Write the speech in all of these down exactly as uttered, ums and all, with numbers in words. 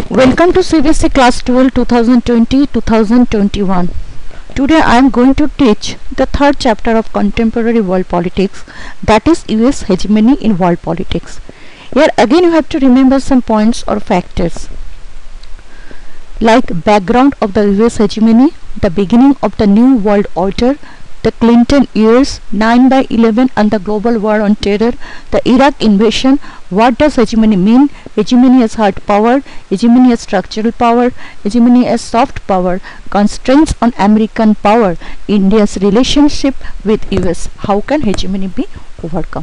Welcome to C B S E Class twelve twenty twenty to twenty twenty-one. Today I am going to teach the third chapter of contemporary world politics, that is U S hegemony in world politics. Here again you have to remember some points or factors like background of the U S hegemony, the beginning of the New World Order, the Clinton years, nine by eleven and the global war on terror, the Iraq invasion, what does hegemony mean, hegemony as hard power, hegemony as structural power, hegemony as soft power, constraints on American power, India's relationship with U S, how can hegemony be overcome.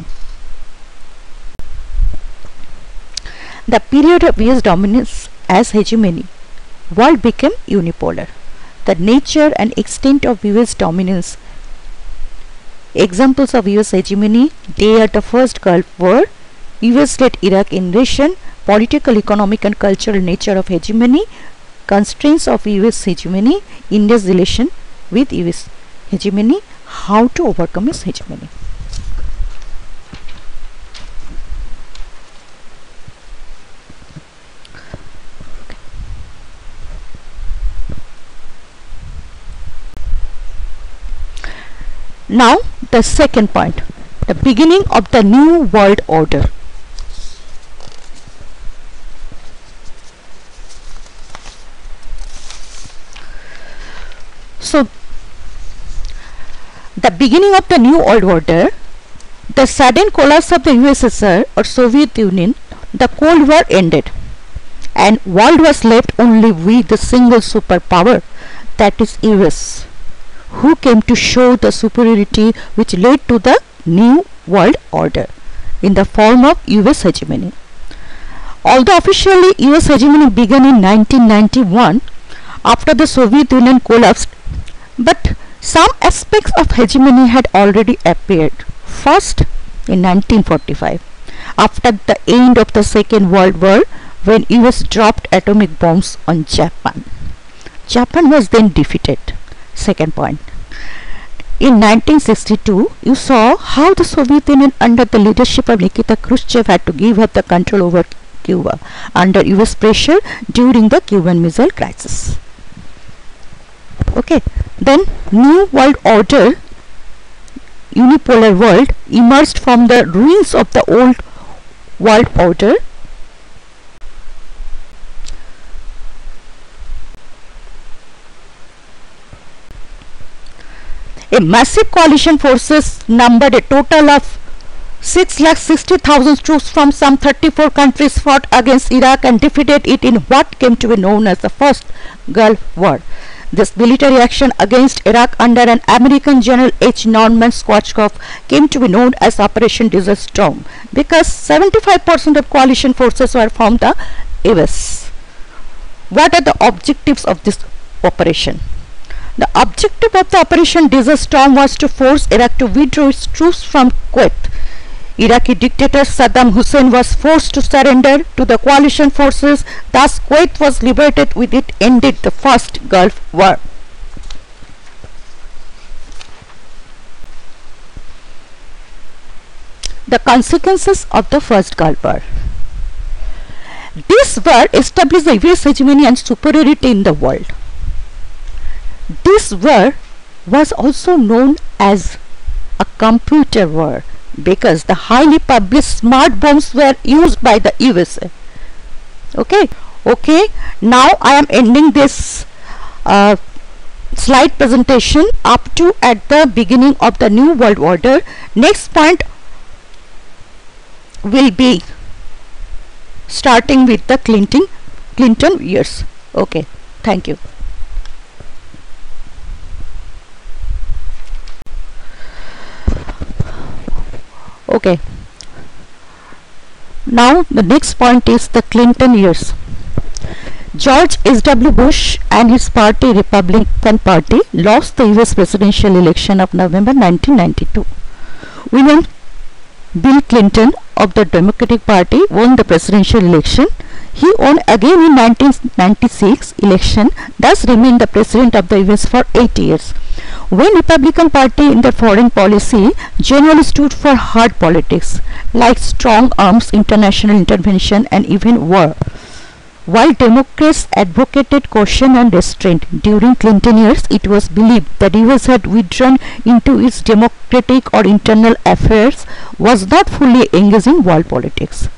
The period of U S dominance as hegemony, world became unipolar. The nature and extent of U S dominance. Examples of U S hegemony: day at the first Gulf War, U S-led Iraq invasion, political, economic and cultural nature of hegemony, constraints of U S hegemony, India's relation with U S hegemony, how to overcome its hegemony. Now the second point, the beginning of the New World Order. So the beginning of the New World Order, the sudden collapse of the U S S R or Soviet Union, the Cold War ended and world was left only with the single superpower, that is U S, who came to show the superiority which led to the New World Order in the form of U S hegemony. Although officially U S hegemony began in nineteen ninety-one after the Soviet Union collapsed, but some aspects of hegemony had already appeared. First, in nineteen forty-five, after the end of the Second World War, when U S dropped atomic bombs on Japan. Japan was then defeated. Second point, in nineteen sixty-two, you saw how the Soviet Union under the leadership of Nikita Khrushchev had to give up the control over Cuba under U S pressure during the Cuban Missile Crisis. Okay, then New World Order, unipolar world, emerged from the ruins of the old world order. A massive coalition forces numbered a total of six lakh sixty thousand troops from some thirty-four countries fought against Iraq and defeated it in what came to be known as the First Gulf War. This military action against Iraq under an American General H. Norman Schwarzkopf came to be known as Operation Desert Storm because seventy-five percent of coalition forces were from the U S. What are the objectives of this operation? The objective of the Operation Desert Storm was to force Iraq to withdraw its troops from Kuwait. Iraqi dictator Saddam Hussein was forced to surrender to the coalition forces. Thus, Kuwait was liberated. With it ended the First Gulf War. The consequences of the First Gulf War. This war established the U S hegemony and superiority in the world. This war was also known as a computer war because the highly published smart bombs were used by the U S A. Okay, okay. Now I am ending this uh, slide presentation up to at the beginning of the New World Order. Next point will be starting with the Clinton Clinton years. Okay, thank you. Okay, now the next point is the Clinton years. George H W Bush and his party, Republican Party, lost the U S presidential election of November nineteen ninety-two. William Bill Clinton of the Democratic Party won the presidential election. He won again in nineteen ninety-six election, thus remained the president of the U S for eight years. When Republican Party in their foreign policy generally stood for hard politics like strong arms, international intervention and even war. While Democrats advocated caution and restraint, during Clinton years it was believed that U S had withdrawn into its democratic or internal affairs, was not fully engaged in world politics.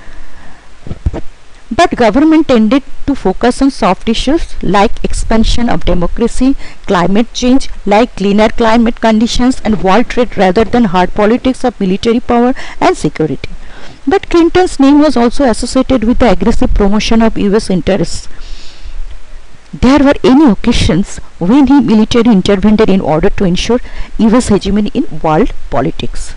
But government tended to focus on soft issues like expansion of democracy, climate change, like cleaner climate conditions and world trade, rather than hard politics of military power and security. But Clinton's name was also associated with the aggressive promotion of U S interests. There were any occasions when he militarily intervened in order to ensure U S hegemony in world politics.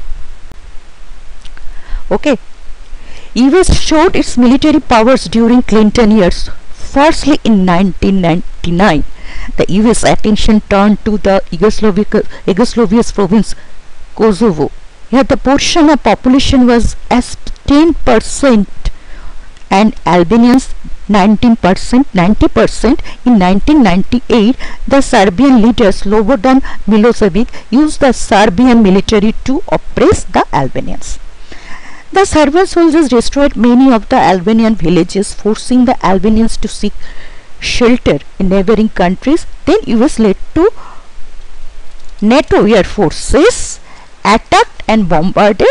Okay. U S showed its military powers during Clinton years. Firstly, in nineteen ninety-nine, the U S attention turned to the Yugoslavia's province Kosovo. Here the portion of population was as ten percent and Albanians nineteen percent, ninety percent. In nineteen ninety-eight, the Serbian leader Slobodan Milosevic used the Serbian military to oppress the Albanians. The Serbian soldiers destroyed many of the Albanian villages, forcing the Albanians to seek shelter in neighboring countries. Then U S led to NATO air forces attacked and bombarded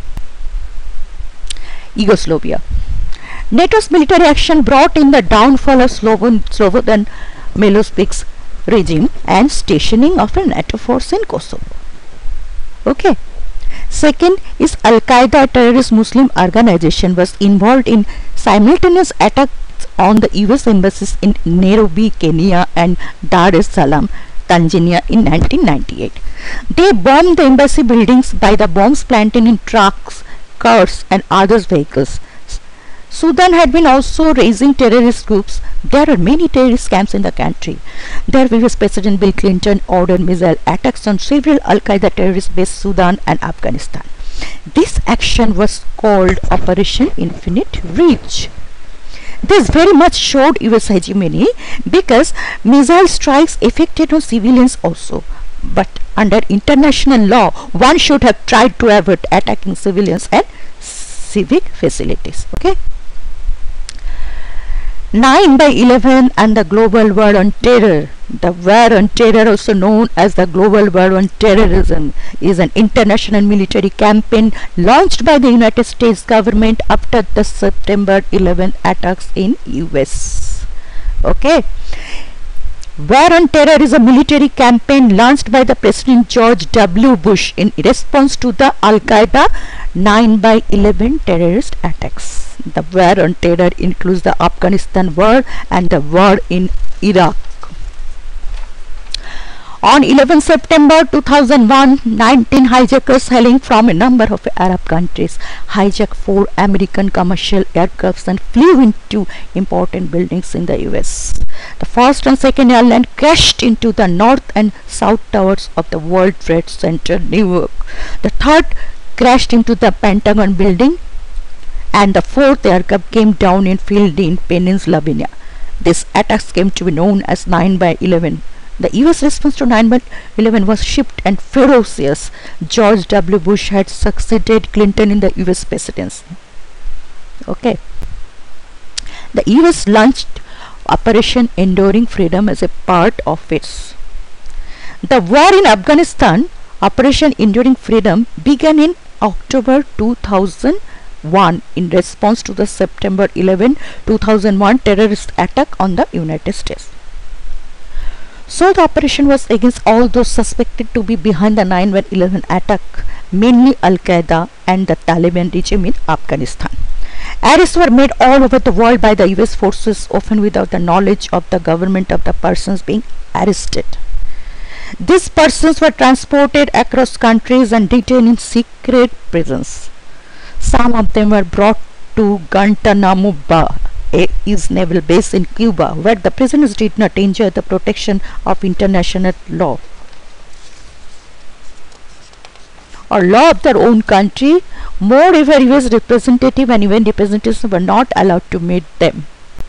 Yugoslavia. NATO's military action brought in the downfall of Slobodan Milosevic's regime and stationing of a NATO force in Kosovo. Okay. Second is Al-Qaeda, terrorist Muslim organization, was involved in simultaneous attacks on the U S embassies in Nairobi, Kenya and Dar es Salaam, Tanzania in nineteen ninety-eight. They bombed the embassy buildings by the bombs planted in trucks, cars and other vehicles. Sudan had been also raising terrorist groups. There are many terrorist camps in the country. There U S President Bill Clinton ordered missile attacks on several Al-Qaeda terrorists based Sudan and Afghanistan. This action was called Operation Infinite Reach. This very much showed U S hegemony because missile strikes affected on civilians also. But under international law, one should have tried to avoid attacking civilians and civic facilities. Okay. nine by eleven and the global war on terror. The war on terror, also known as the global war on terrorism, is an international military campaign launched by the United States government after the September eleventh attacks in U S. Okay. War on Terror is a military campaign launched by the President George W. Bush in response to the Al-Qaeda nine by eleven terrorist attacks. The war on terror includes the Afghanistan war and the war in Iraq. On eleventh September two thousand one, nineteen hijackers hailing from a number of Arab countries hijacked four American commercial aircrafts and flew into important buildings in the U S. The first and second airline crashed into the north and south towers of the World Trade Center, New York. The third crashed into the Pentagon building, and the fourth aircraft came down in field in Pennsylvania. These attacks came to be known as nine by eleven. The U S response to nine by eleven was swift and ferocious. George W. Bush had succeeded Clinton in the U S presidency. Okay. The U S launched Operation Enduring Freedom as a part of its. The war in Afghanistan, Operation Enduring Freedom, began in October two thousand one in response to the September eleventh two thousand one terrorist attack on the United States. So the operation was against all those suspected to be behind the nine by eleven attack, mainly Al-Qaeda and the Taliban regime in Afghanistan. Arrests were made all over the world by the U S forces, often without the knowledge of the government of the persons being arrested. These persons were transported across countries and detained in secret prisons. Some of them were brought to Guantanamo Bay, a naval base in Cuba, where the prisoners did not enjoy the protection of international law or law of their own country. Moreover, U S representatives and even representatives were not allowed to meet them.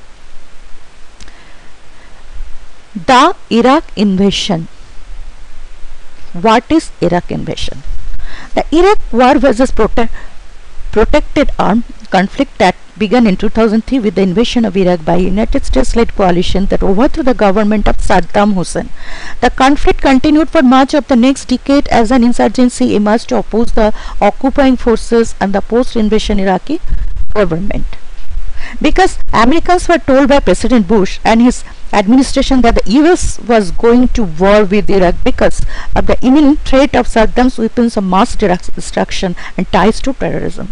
The Iraq invasion. What is Iraq invasion? The Iraq war was a prote protected armed conflict that began in two thousand three with the invasion of Iraq by a United States-led coalition that overthrew the government of Saddam Hussein. The conflict continued for much of the next decade as an insurgency emerged to oppose the occupying forces and the post-invasion Iraqi government. Because Americans were told by President Bush and his administration that the U S was going to war with Iraq because of the imminent threat of Saddam's weapons of mass destruction and ties to terrorism.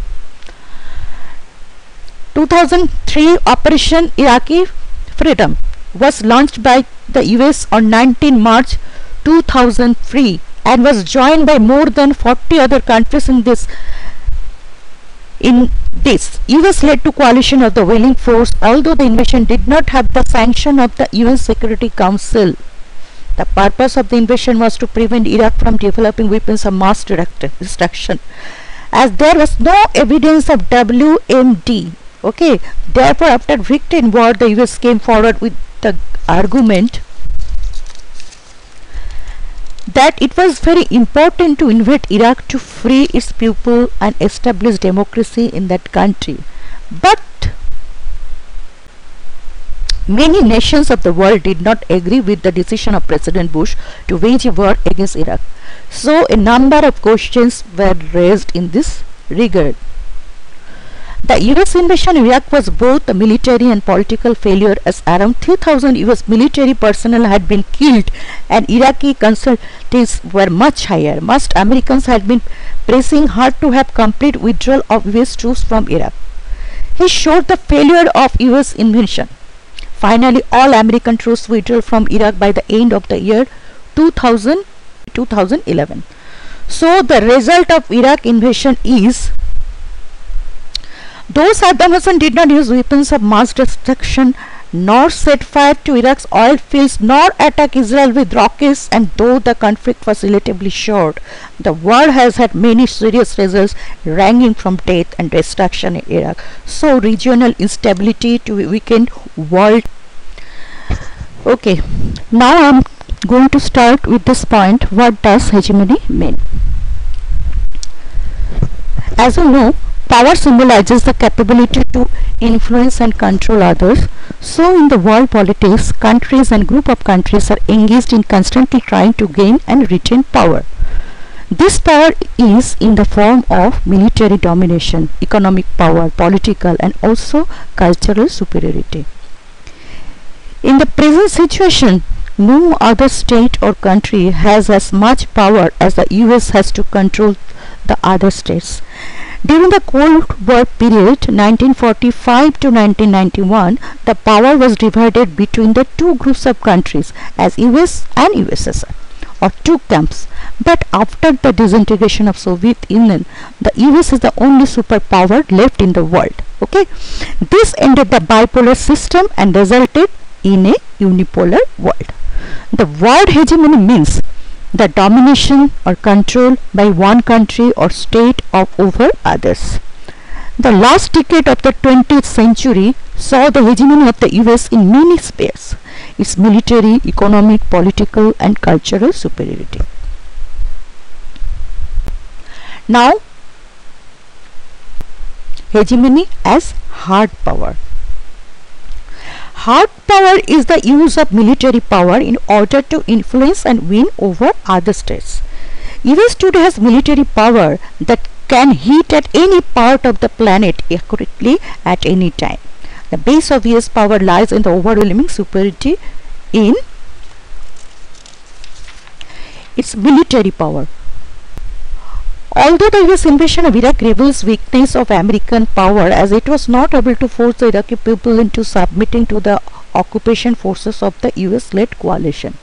two thousand three Operation Iraqi Freedom was launched by the U S on nineteenth March two thousand three and was joined by more than forty other countries in this In this, U S led to coalition of the willing force, although the invasion did not have the sanction of the U N Security Council. The purpose of the invasion was to prevent Iraq from developing weapons of mass destruction, as there was no evidence of W M D. Okay, therefore, after victory in war, the U S came forward with the argument that it was very important to invade Iraq to free its people and establish democracy in that country. But many nations of the world did not agree with the decision of President Bush to wage a war against Iraq. So a number of questions were raised in this regard. The U S invasion of Iraq was both a military and political failure, as around three thousand U S military personnel had been killed and Iraqi casualties were much higher. Most Americans had been pressing hard to have complete withdrawal of U S troops from Iraq. He showed the failure of U S invasion. Finally, all American troops withdrew from Iraq by the end of the year two thousand to two thousand eleven. So the result of Iraq invasion is, though Saddam Hussein did not use weapons of mass destruction, nor set fire to Iraq's oil fields, nor attack Israel with rockets, and though the conflict was relatively short, the war has had many serious results ranging from death and destruction in Iraq. So regional instability to weaken world. Okay, now I am going to start with this point. What does hegemony mean? As you know, power symbolizes the capability to influence and control others. So in the world politics, countries and group of countries are engaged in constantly trying to gain and retain power. This power is in the form of military domination, economic power, political and also cultural superiority. In the present situation, no other state or country has as much power as the U S has to control the other states. During the Cold War period nineteen forty-five to nineteen ninety-one, the power was divided between the two groups of countries as U S and U S S R, or two camps. But after the disintegration of Soviet Union, the U S is the only superpower left in the world. Okay, this ended the bipolar system and resulted in a unipolar world. The word hegemony means the domination or control by one country or state of over others. The last decade of the twentieth century saw the hegemony of the U S in many spheres: its military, economic, political and cultural superiority. Now, hegemony as hard power. Hard power is the use of military power in order to influence and win over other states. U S today has military power that can hit at any part of the planet accurately at any time. The base of U S power lies in the overwhelming superiority in its military power. Although the U S invasion of Iraq reveals weakness of American power, as it was not able to force the Iraqi people into submitting to the occupation forces of the U S-led coalition.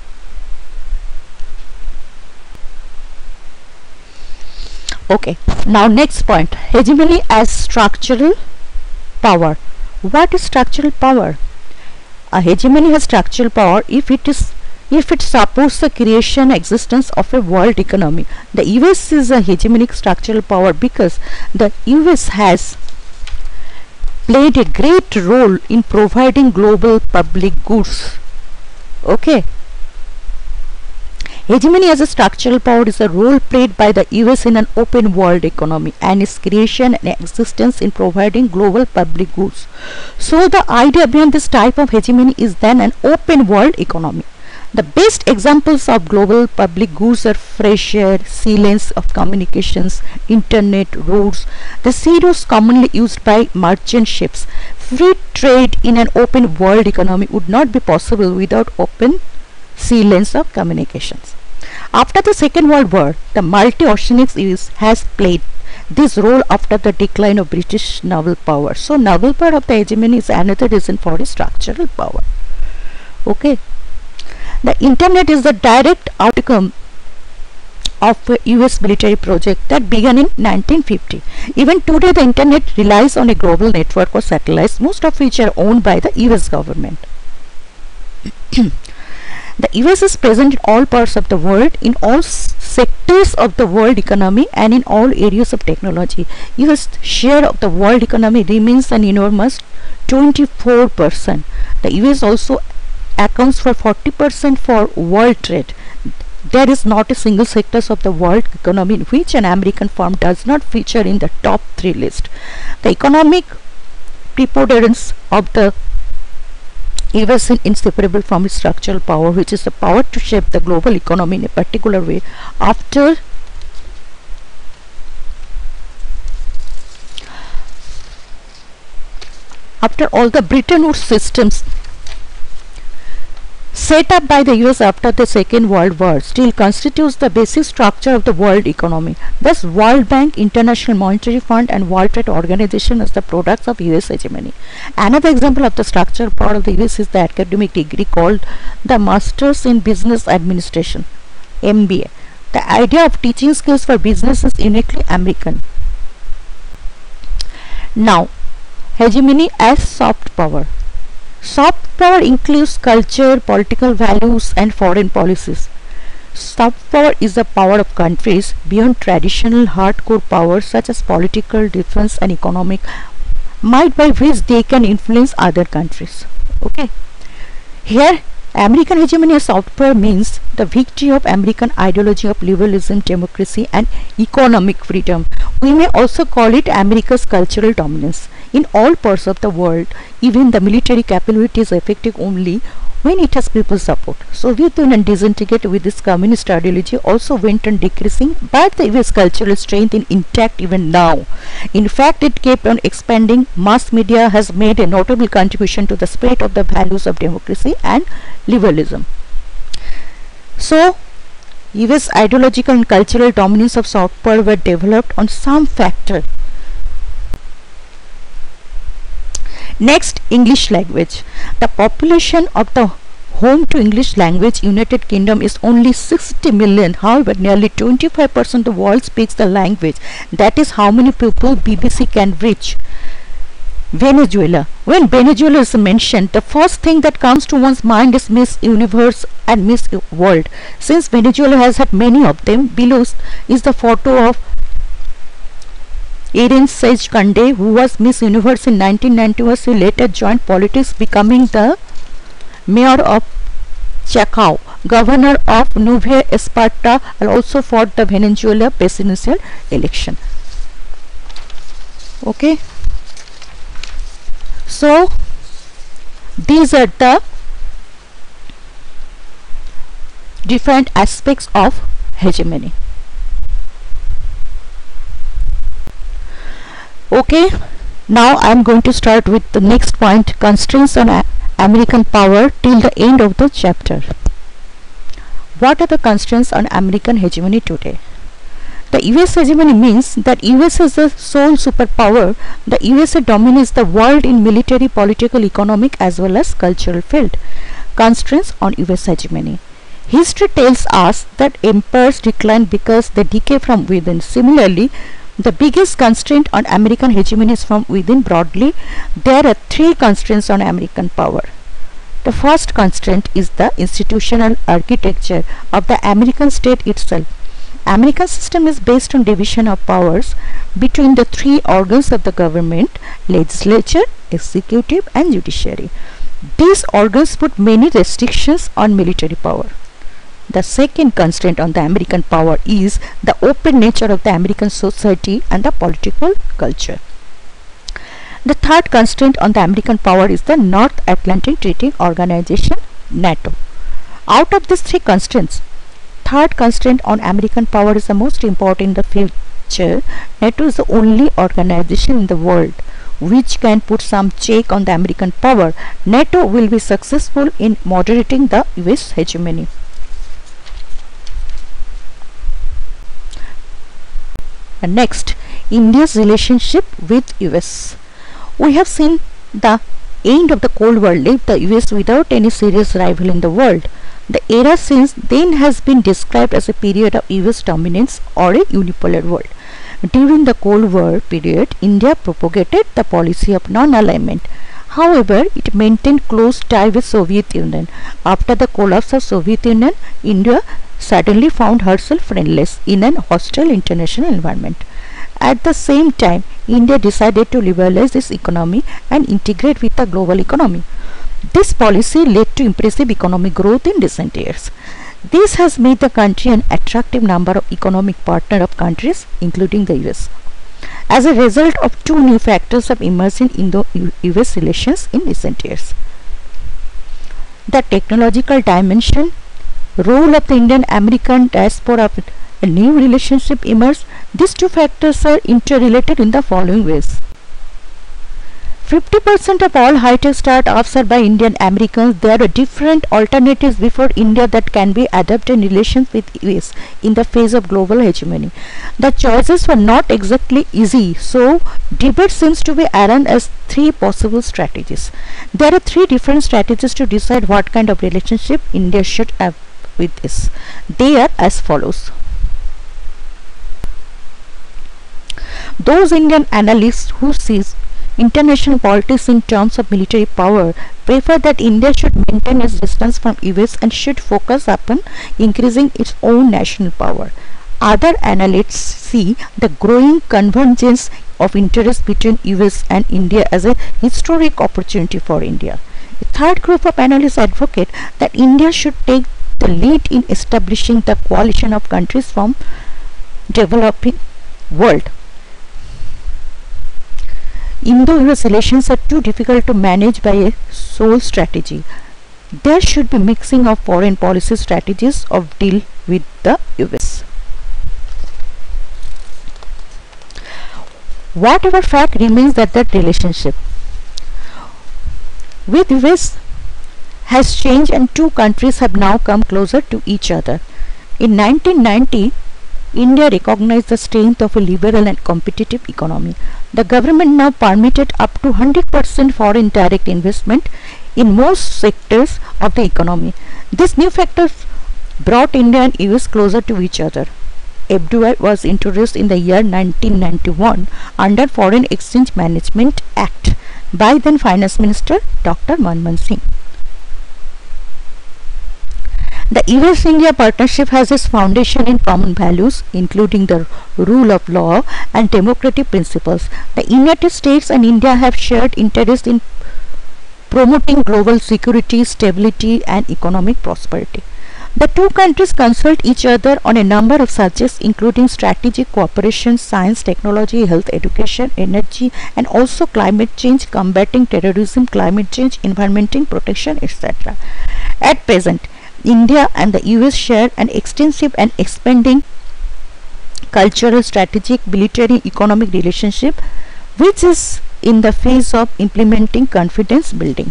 Okay, now next point, hegemony as structural power. What is structural power? A hegemony has structural power if it is if it supports the creation existence of a world economy. The U S is a hegemonic structural power because the U S has played a great role in providing global public goods. Okay, Hegemony as a structural power is a role played by the U S in an open world economy and its creation and existence in providing global public goods. So the idea behind this type of hegemony is then an open world economy. The best examples of global public goods are fresh air, sea lanes of communications, internet, roads, the sea routes commonly used by merchant ships. Free trade in an open world economy would not be possible without open sea lanes of communications. After the Second World War, the multi-oceanic use has played this role after the decline of British naval power. So naval power of the hegemony is another reason for its structural power. Okay. The internet is the direct outcome of a U S military project that began in nineteen fifty. Even today the internet relies on a global network of satellites, most of which are owned by the U S government. The U S is present in all parts of the world, in all sectors of the world economy and in all areas of technology. U S share of the world economy remains an enormous twenty-four percent. The U S also accounts for forty percent for world trade. There is not a single sector of the world economy in which an American firm does not feature in the top three list. The economic preponderance of the U S is inseparable from its structural power, which is the power to shape the global economy in a particular way. After after all, the Bretton Woods systems set up by the U S after the Second World War still constitutes the basic structure of the world economy. Thus, World Bank, International Monetary Fund and World Trade Organization as the products of U S hegemony. Another example of the structural power of the U S is the academic degree called the Masters in Business Administration, M B A. The idea of teaching skills for business is uniquely American. Now, hegemony as soft power. Soft power includes culture, political values and foreign policies. Soft power is the power of countries beyond traditional hardcore powers such as political, defense and economic might by which they can influence other countries. Okay. Here American hegemony as soft power means the victory of American ideology of liberalism, democracy and economic freedom. We may also call it America's cultural dominance. In all parts of the world, even the military capability is effective only when it has people's support. Soviet Union disintegrated with its communist ideology also went on decreasing, but the U S cultural strength is intact even now. In fact, it kept on expanding. Mass media has made a notable contribution to the spread of the values of democracy and liberalism. So, U S ideological and cultural dominance of soft power were developed on some factor. Next, English language. The population of the home to English language United Kingdom is only sixty million. However, nearly twenty-five percent of the world speaks the language. That is how many people B B C can reach. Venezuela. When Venezuela is mentioned, the first thing that comes to one's mind is Miss Universe and Miss World. Since Venezuela has had many of them, below is the photo of Erin Sage Kande, who was Miss Universe in nineteen ninety-one. She later joined politics, becoming the mayor of Chacao, governor of Nueva Esparta, and also fought the Venezuela presidential election. Okay. So, these are the different aspects of hegemony. Okay, now I am going to start with the next point, constraints on American power till the end of the chapter. What are the constraints on American hegemony today? The U S hegemony means that U S is the sole superpower. The U S A dominates the world in military, political, economic as well as cultural field. Constraints on U S hegemony. History tells us that empires decline because they decay from within. Similarly, the biggest constraint on American hegemony is from within. Broadly, there are three constraints on American power. The first constraint is the institutional architecture of the American state itself. American system is based on division of powers between the three organs of the government: legislature, executive and judiciary. These organs put many restrictions on military power. The second constraint on the American power is the open nature of the American society and the political culture. The third constraint on the American power is the North Atlantic Treaty Organization, NATO. Out of these three constraints, third constraint on American power is the most important in the future. NATO is the only organization in the world which can put some check on the American power. NATO will be successful in moderating the U S hegemony. And next, India's relationship with U S. We have seen the end of the Cold War left the U S without any serious rival in the world. The era since then has been described as a period of U S dominance or a unipolar world. During the Cold War period, India propagated the policy of non-alignment. However, it maintained close tie with Soviet Union. After the collapse of Soviet Union, India suddenly found herself friendless in an hostile international environment. At the same time, India decided to liberalize its economy and integrate with the global economy. This policy led to impressive economic growth in recent years. This has made the country an attractive number of economic partner of countries, including the U S. As a result of two new factors have emerged in Indo-U S relations in recent years: the technological dimension, role of the Indian-American diaspora of a new relationship emerged. These two factors are interrelated in the following ways. fifty percent of all high-tech startups are by Indian Americans. There are different alternatives before India that can be adopted in relations with U S in the face of global hegemony. The choices were not exactly easy, so debate seems to be around as three possible strategies. There are three different strategies to decide what kind of relationship India should have with this. They are as follows. Those Indian analysts who sees international politics in terms of military power prefer that India should maintain its distance from U S and should focus upon increasing its own national power. Other analysts see the growing convergence of interest between U S and India as a historic opportunity for India. A third group of analysts advocate that India should take the lead in establishing the coalition of countries from developing world. Indo-U S relations are too difficult to manage by a sole strategy. There should be mixing of foreign policy strategies of deal with the U S. Whatever fact remains that that relationship with U S has changed and two countries have now come closer to each other. In nineteen ninety, India recognized the strength of a liberal and competitive economy. The government now permitted up to one hundred percent foreign direct investment in most sectors of the economy. These new factors brought India and U S closer to each other. F D I was introduced in the year nineteen ninety-one under Foreign Exchange Management Act by then Finance Minister Doctor Manmohan Singh. The U S India partnership has its foundation in common values, including the rule of law and democratic principles. The United States and India have shared interest in promoting global security, stability, and economic prosperity. The two countries consult each other on a number of subjects, including strategic cooperation, science, technology, health, education, energy, and also climate change, combating terrorism, climate change, environmental protection, et cetera. At present, India and the U S share an extensive and expanding cultural, strategic, military, economic relationship, which is in the phase of implementing confidence building.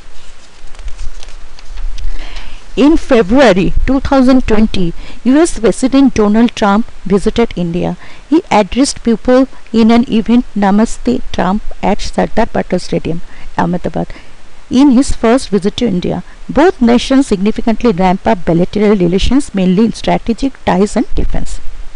In February two thousand twenty, U S President Donald Trump visited India. He addressed people in an event, Namaste Trump, at Sardar Patel Stadium, Ahmedabad. In his first visit to India, both nations significantly ramp up bilateral relations, mainly in strategic ties and defense.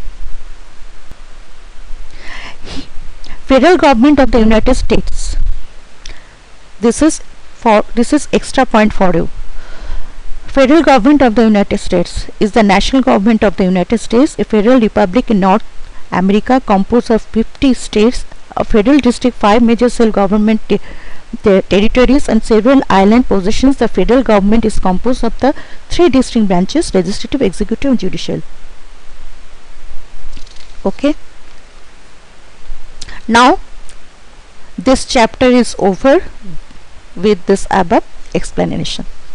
Federal government of the United States. This is for this is extra point for you. Federal government of the United States is the national government of the United States, a federal republic in North America composed of fifty states, a federal district, five major self-government the territories and several island possessions, the federal government is composed of the three distinct branches: legislative, executive and judicial. Okay. Now this chapter is over with this above explanation.